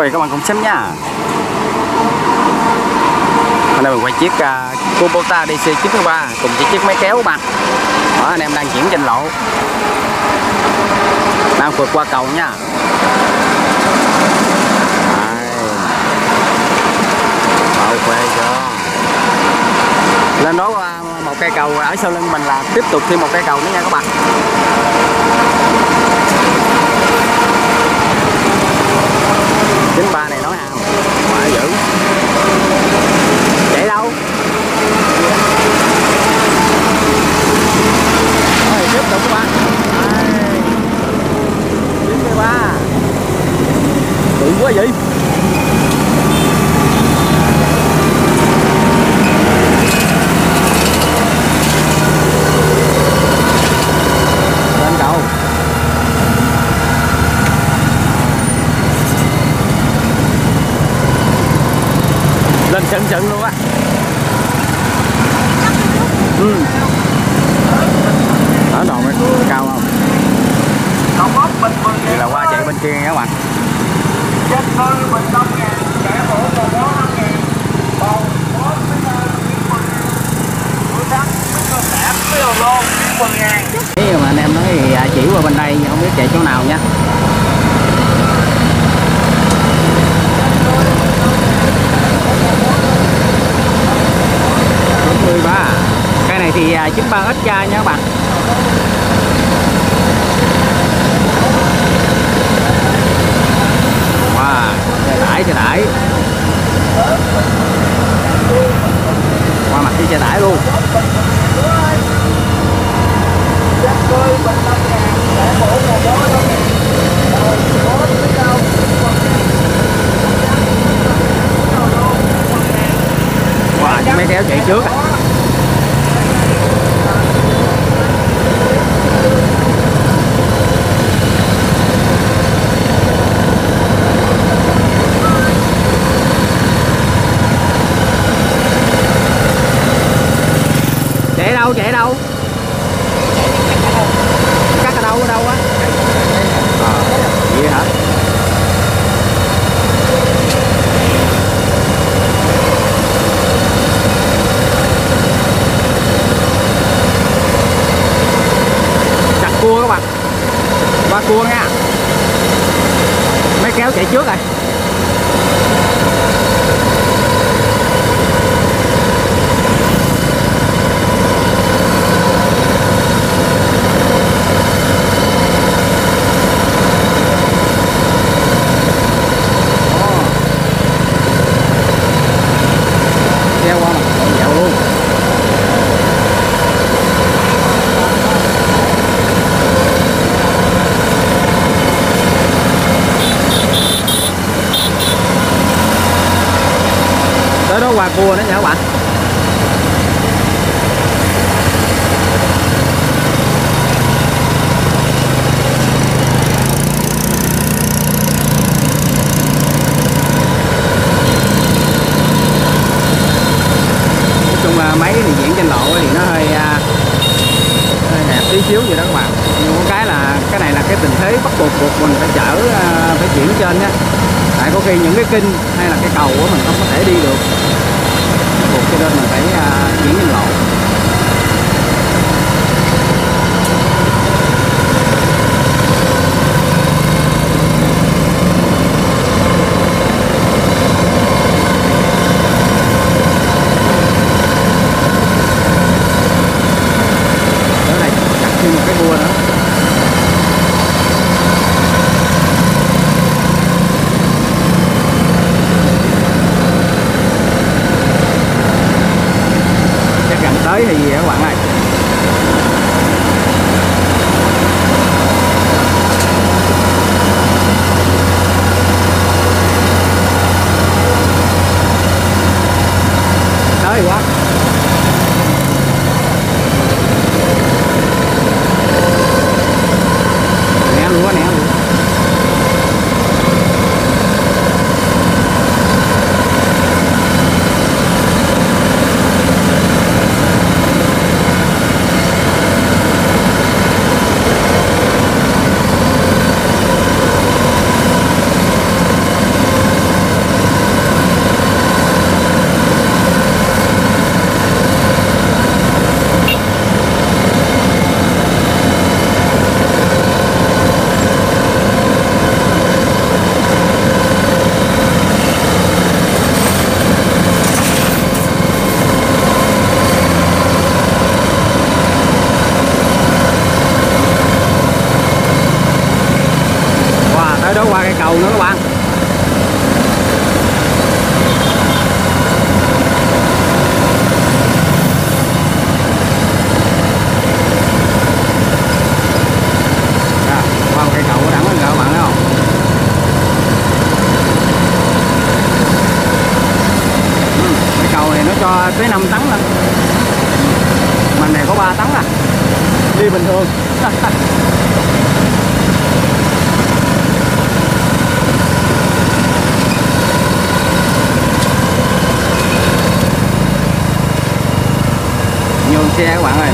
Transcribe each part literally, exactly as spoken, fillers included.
Rồi các bạn cùng xem nha. Hôm nay mình quay chiếc uh, Kubota D C chín ba cùng với chiếc máy kéo các bạn. Đó, anh em đang chuyển trên lộ, đang vượt qua cầu nha. Ok chưa? Lên đó uh, một cây cầu ở sau lưng mình là tiếp tục thêm một cây cầu nữa nha các bạn. chín ba này nói hàm quá dữ. Chạy đâu? Rồi tiếp tục các bạn. chín ba bự quá vậy. Lên cầu. Lên sân sân luôn á. Ừ. Ở đầu mới cao không? Thì là qua chạy bên kia nha các bạn. Nếu mà anh em nói thì chỉ qua bên đây không biết chạy chỗ nào nha. chín mươi ba. Cái này thì chín ba ít ra nha các bạn. Wow, xe tải xe tải. Qua mặt cái xe tải luôn. Wow, chiếc máy kéo chạy trước à. Chạy đâu chạy đâu? Cắt ở đâu ở đâu á? À, vậy hả? Chặt cua các bạn. Qua cua nha. Máy kéo chạy trước rồi. Tới đó qua cua nữa nha các bạn. Nói chung là máy thì diễn trên lộ thì nó hơi, hơi hẹp tí xíu vậy đó các bạn. Nhưng một cái là cái này là cái tình thế bắt buộc buộc mình phải chở, phải chuyển trên nhé. Tại có khi những cái kinh hay là cái cầu của mình không có thể đi được, buộc cho nên mình phải uh, chuyển lên lộ. Chỗ này cắt thêm một cái bua nữa. Tới thì gì các bạn ơi. Tới quá. cho tới năm tấn lận. Mà này có ba tấn à, đi bình thường. Nhường xe các bạn ơi.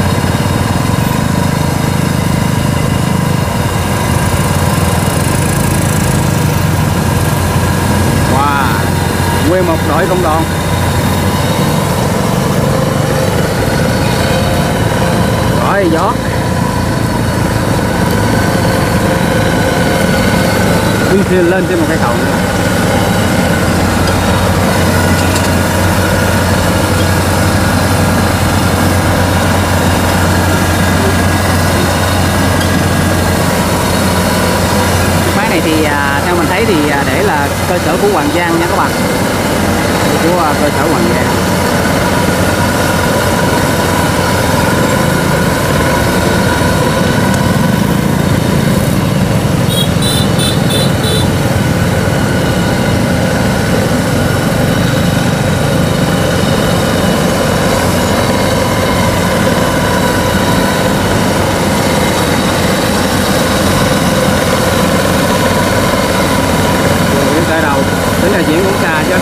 Wow, nguyên một đội công đoàn. Rồi gió đi lên trên một cái cầu nữa. Máy này thì à, theo mình thấy thì à, để là cơ sở của Hoàng Giang nha các bạn, của à, cơ sở Hoàng Giang. Tính là chuyển cũng xa chứ.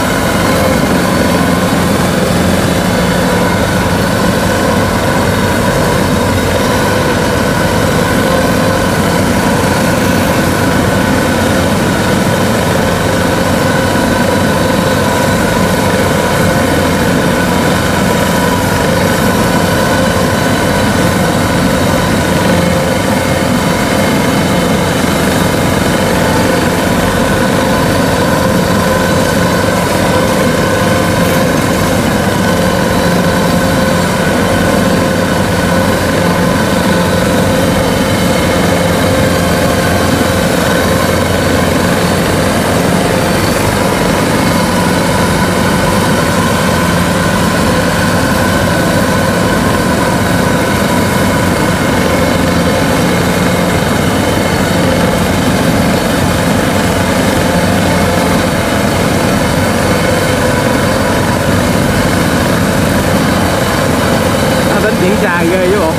Chuyển xa ghê chứ bộ,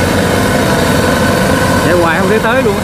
chạy hoài không thể tới luôn.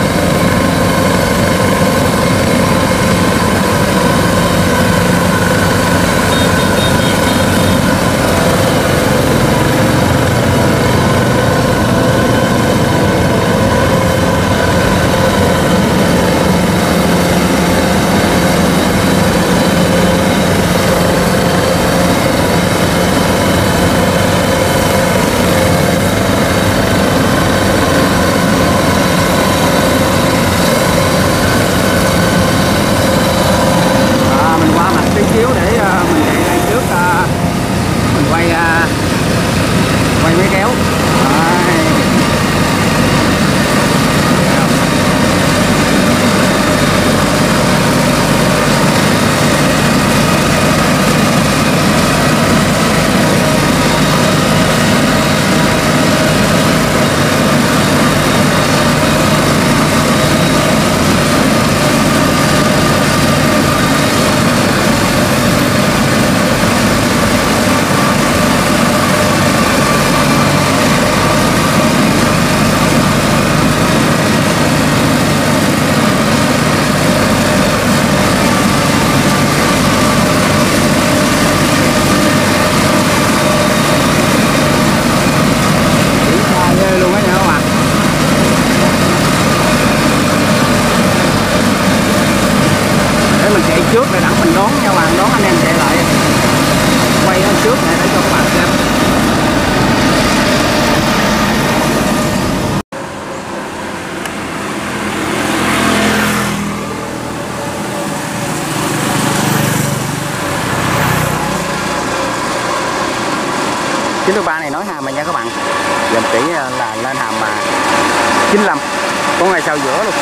Trước để đặng mình đón nha bạn, đón anh em chạy lại, quay lên trước này để cho các bạn xem. chín mươi ba này nói hàm mà nha các bạn, dòng chỉ là lên hàm mà chín mươi lăm, có ngày sau giữa luôn.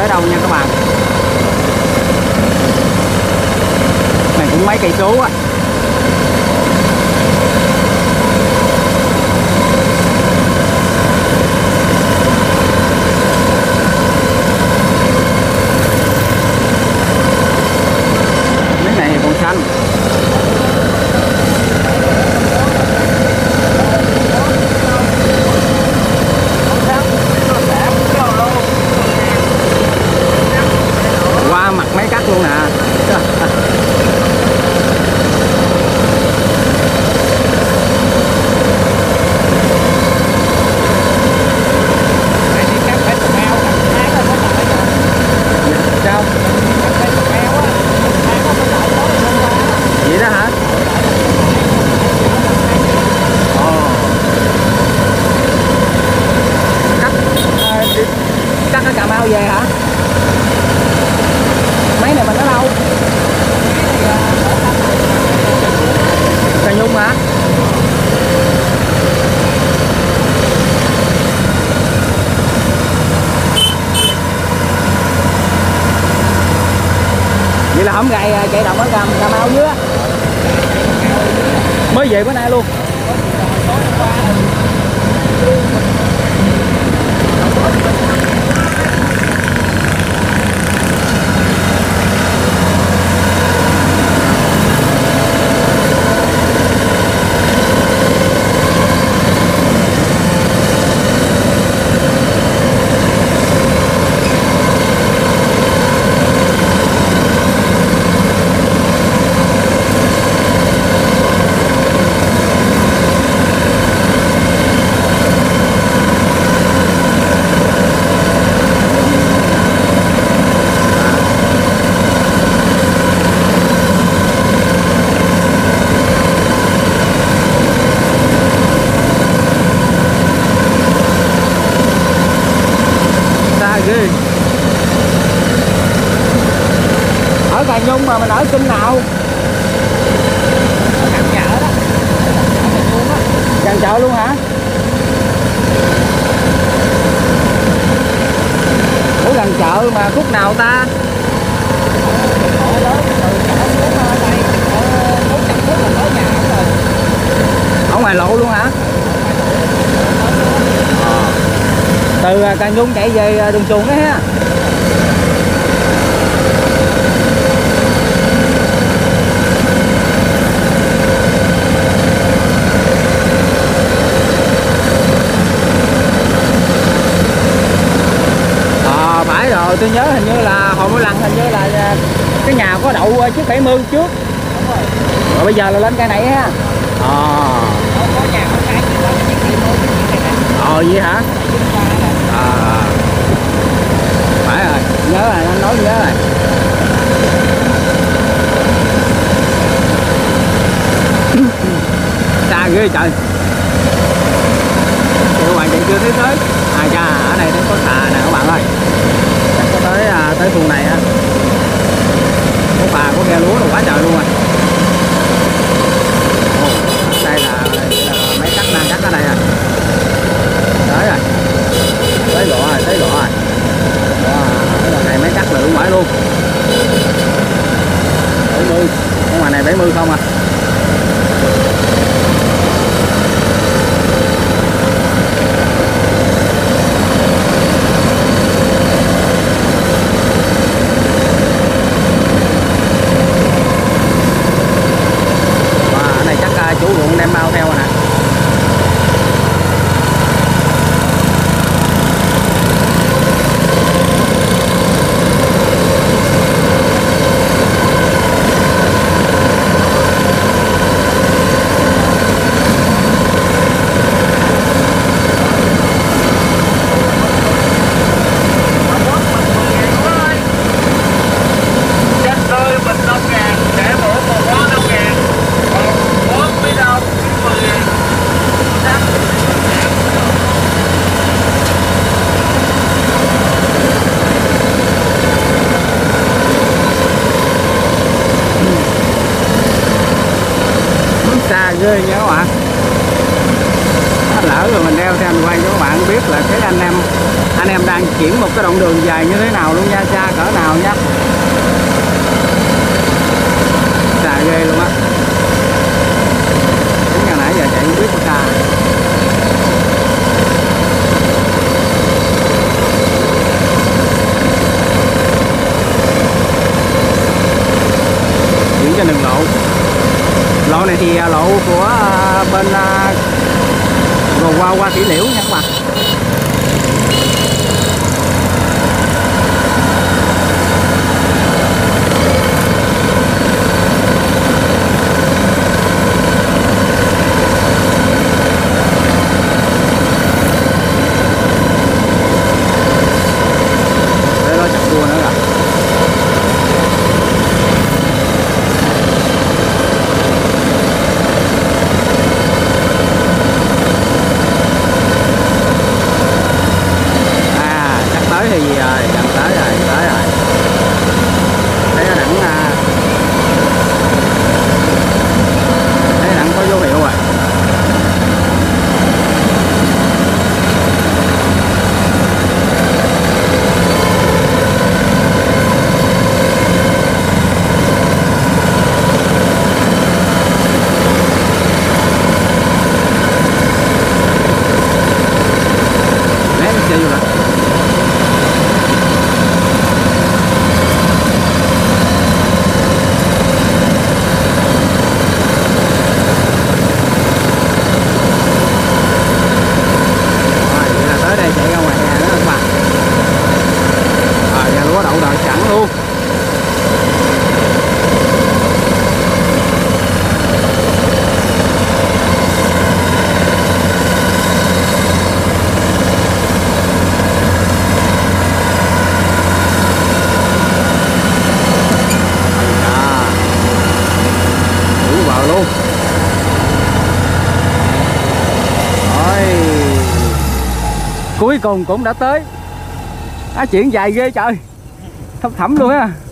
đâu nha các bạn. Này cũng mấy cây số á. Mấy này còn xanh. Qua mặt máy cắt luôn nè. Sao? Vậy đó hả? Ồ. Cắt à, cắt ở Cà Mau về hả? Mấy này mình ở đâu? Cà Nhung hả? Vậy là không gầy chạy đồng ở Cà, Cà Mau dưới á. Mới về bữa nay luôn. Ghê. Ở Cà Nhung mà mình ở kênh nào? Ở gần chợ đó. Gần chợ luôn hả? Ở gần chợ mà khúc nào ta? Ở ngoài lộ luôn hả? Từ Cà Nhung chạy về đường Xuồng đó ha. À, phải rồi, tôi nhớ hình như là hồi mỗi lần hình như là cái nhà có đậu chiếc bảy mươi trước. Rồi bây giờ là lên cây này ha. À. Ờ vậy hả? À, phải rồi, nhớ rồi, anh nói nhớ rồi. Xa ghê trời. Các bạn chạy chưa thấy tới. À cha, ở đây nó có xà nè các bạn ơi. Chắc có tới à, tới khu này á. Có phà, có ghe lúa rồi quá trời luôn rồi. Ồ, đây là, là mấy cắt đang cắt ở đây à. Tới rồi. Tới lộ rồi, tới lộ rồi. Wow, cái này mấy cắt là đúng phải luôn. bảy mươi. Ở ngoài này bảy mươi không à. Wow, cái này chắc chủ ruộng đem bao theo rồi nè. Xa ghê nha các bạn. Lỡ rồi mình đeo theo mình quay cho các bạn biết là cái anh em anh anh em đang chuyển một cái đoạn đường dài như thế nào luôn nha, xa cỡ nào nha, xa ghê luôn á. Đến ngày nãy giờ chạy không biết bao xa. Chuyển cho đường lộ. Lộ này thì lộ của bên Gò Qua qua Kỷ Liễu nha các bạn. Đây lo chặt cua nữa rồi. Thì gì rồi, gần tới rồi, tới rồi. Thấy nó đặng thấy đặng có dấu hiệu rồi. Lé nó chơi vô rồi. Chạy ra ngoài hè nữa các bạn. Rồi nhà lúa đậu đợi sẵn luôn. Đủ vào luôn. Rồi. Cuối cùng cũng đã tới. Á, chuyện dài ghê trời, thấp thẳm luôn á.